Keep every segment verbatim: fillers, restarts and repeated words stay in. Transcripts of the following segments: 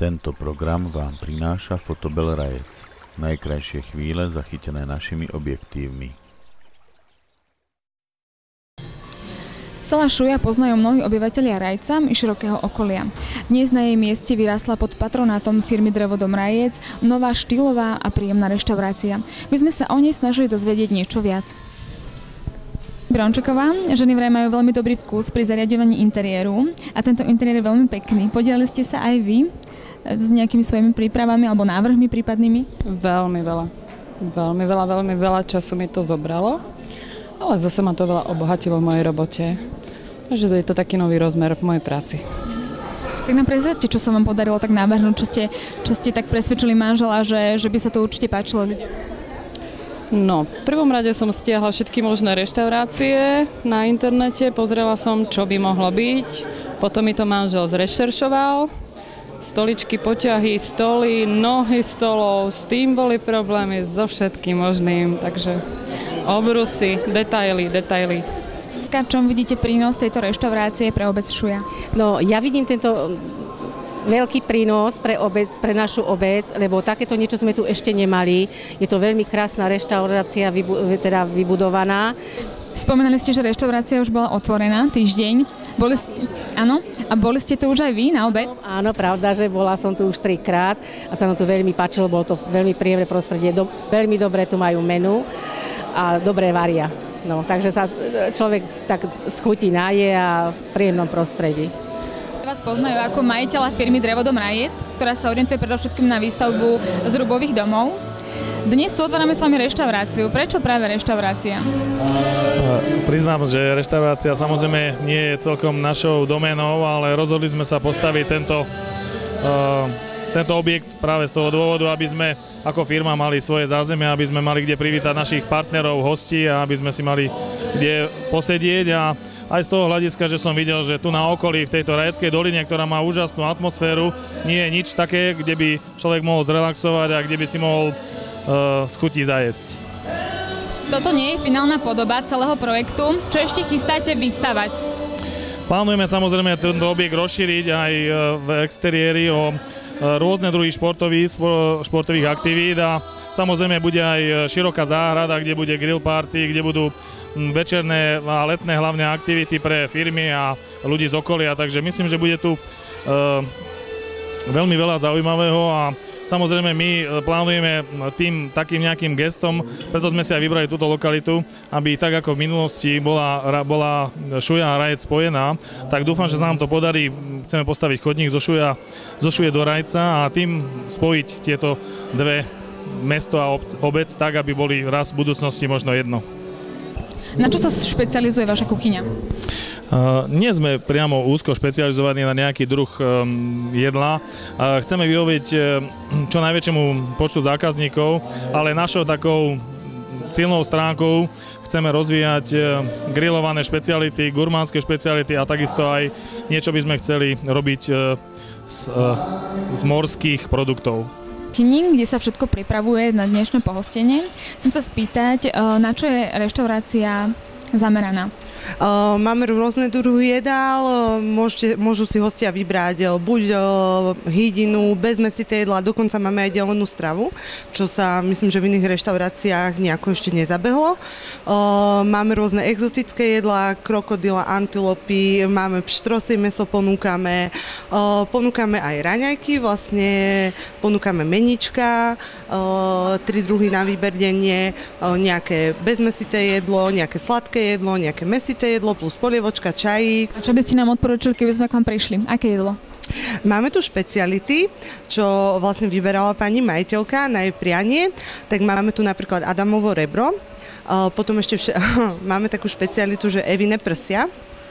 Tento program vám prináša Fotobel Rajec. Najkrajšie chvíle zachytené našimi objektívmi. Sela Šuja poznajú mnohí obyvatelia Rajca i širokého okolia. Dnes na jej mieste vyrástla pod patronátom firmy Drevodom Rajec nová štýlová a príjemná reštaurácia. My sme sa o nej snažili dozvedieť niečo viac. Brončeková, ženy vraj majú veľmi dobrý vkus pri zariaďovaní interiéru a tento interiér je veľmi pekný. Podielali ste sa aj vy s nejakými svojimi prípravami alebo návrhmi prípadnými? Veľmi veľa. Veľmi veľa, veľmi veľa času mi to zobralo, ale zase ma to veľa obohatilo v mojej robote. Takže je to taký nový rozmer v mojej práci. Tak nám prezradzte, čo sa vám podarilo tak navrhnúť, čo ste, čo ste tak presvedčili manžela, že, že by sa to určite páčilo ľuďom. No, v prvom rade som stiahla všetky možné reštaurácie na internete, pozrela som, čo by mohlo byť, potom mi to manžel zrešeršoval, stoličky, poťahy, stoly, nohy stolov, s tým boli problémy, so všetkým možným, takže obrusy, detaily, detaily. V čom vidíte prínos tejto reštaurácie pre obec Šuja? No, ja vidím tento veľký prínos pre obec, pre našu obec, lebo takéto niečo sme tu ešte nemali. Je to veľmi krásna reštaurácia, vybu, teda vybudovaná. Spomínali ste, že reštaurácia už bola otvorená týždeň. Boli ste, áno? A boli ste tu už aj vy na obed? Áno, pravda, že bola som tu už trikrát a sa nám tu veľmi páčilo, bolo to veľmi príjemné prostredie. Do, veľmi dobre tu majú menu a dobré varia. No, takže sa človek tak schutí naje a v príjemnom prostredí. Vás poznajú ako majiteľa firmy Drevodom Rajec, ktorá sa orientuje predovšetkým na výstavbu zrubových domov. Dnes tu otvárame s vami reštauráciu. Prečo práve reštaurácia? Priznám, že reštaurácia samozrejme nie je celkom našou doménou, ale rozhodli sme sa postaviť tento, uh, tento objekt práve z toho dôvodu, aby sme ako firma mali svoje zázemie, aby sme mali kde privítať našich partnerov, hostí a aby sme si mali kde posedieť. A aj z toho hľadiska, že som videl, že tu na okolí, v tejto Rajeckej doline, ktorá má úžasnú atmosféru, nie je nič také, kde by človek mohol zrelaxovať a kde by si mohol uh, schutiť zajesť. Toto nie je finálna podoba celého projektu. Čo ešte chystáte vystavať? Plánujeme samozrejme tento objekt rozšíriť aj v exteriéri o rôzne druhy športových, športových aktivít a samozrejme bude aj široká záhrada, kde bude grill party, kde budú večerné a letné hlavne aktivity pre firmy a ľudí z okolia, takže myslím, že bude tu e, veľmi veľa zaujímavého a samozrejme my plánujeme tým takým nejakým gestom, preto sme si aj vybrali túto lokalitu, aby tak ako v minulosti bola, bola Šuja a Rajec spojená, tak dúfam, že sa nám to podarí. Chceme postaviť chodník zo Šuja, zo Šuje do Rajca a tým spojiť tieto dve mesto a obec tak, aby boli raz v budúcnosti možno jedno. Na čo sa špecializuje vaša kuchyňa? Uh, nie sme priamo úzko špecializovaní na nejaký druh um, jedla. Uh, chceme vyhovieť uh, čo najväčšiemu počtu zákazníkov, ale našou takou silnou stránkou chceme rozvíjať uh, grillované špeciality, gurmánske špeciality a takisto aj niečo by sme chceli robiť uh, z, uh, z morských produktov. Kuchyni, kde sa všetko pripravuje na dnešné pohostenie. Chcem sa spýtať, na čo je reštaurácia zameraná? Uh, máme rôzne druhy jedál, môžete, môžu si hostia vybrať uh, buď uh, hydinu, bezmäsité jedlá, dokonca máme aj delenú stravu, čo sa myslím, že v iných reštauráciách nejako ešte nezabehlo. Uh, máme rôzne exotické jedlá, krokodila, antilopy, máme pštrosie mäso, ponúkame, uh, ponúkame aj raňajky, vlastne ponúkame menička, uh, tri druhy na výber denne, uh, nejaké bezmäsité jedlo, nejaké sladké jedlo, nejaké mäsité jedlo plus polievočka, čajík. A čo by ste nám odporúčili, keby sme k vám prišli? Aké jedlo? Máme tu špeciality, čo vlastne vyberala pani majiteľka na jej prianie. Tak máme tu napríklad Adamovo rebro. Potom ešte vš- máme takú špecialitu, že Evine prsia.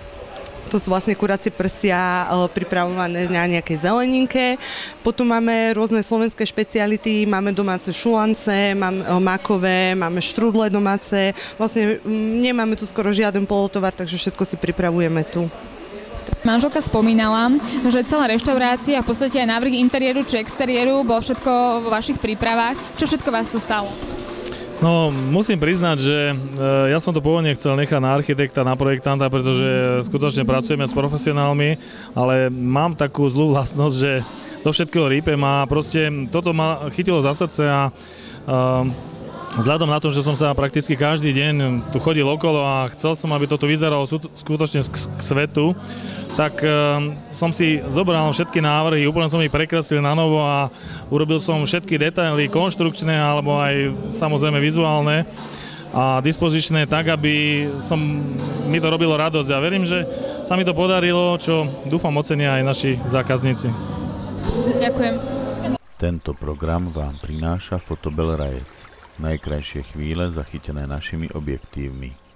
To sú vlastne kuracie prsia pripravované na nejakej zeleninke. Potom máme rôzne slovenské špeciality, máme domáce šulance, máme makové, máme štrúdle domáce. Vlastne nemáme tu skoro žiaden polotovar, takže všetko si pripravujeme tu. Manželka spomínala, že celá reštaurácia a v podstate aj návrh interiéru či exteriéru bol všetko vo vašich prípravách. Čo všetko vás to stalo? No, musím priznať, že ja som to pôvodne chcel nechať na architekta, na projektanta, pretože skutočne pracujeme s profesionálmi, ale mám takú zlú vlastnosť, že do všetkého rýpem a proste toto ma chytilo za srdce a uh, vzhľadom na to, že som sa prakticky každý deň tu chodil okolo a chcel som, aby toto vyzeralo skutočne k svetu, tak uh, som si zobral všetky návrhy, úplne som ich prekreslil na novo a urobil som všetky detaily konštrukčné alebo aj samozrejme vizuálne a dispozičné tak, aby som, mi to robilo radosť a verím, že sa mi to podarilo, čo dúfam ocenia aj naši zákazníci. Ďakujem. Tento program vám prináša Fotobel Rajec. Najkrajšie chvíle zachytené našimi objektívmi.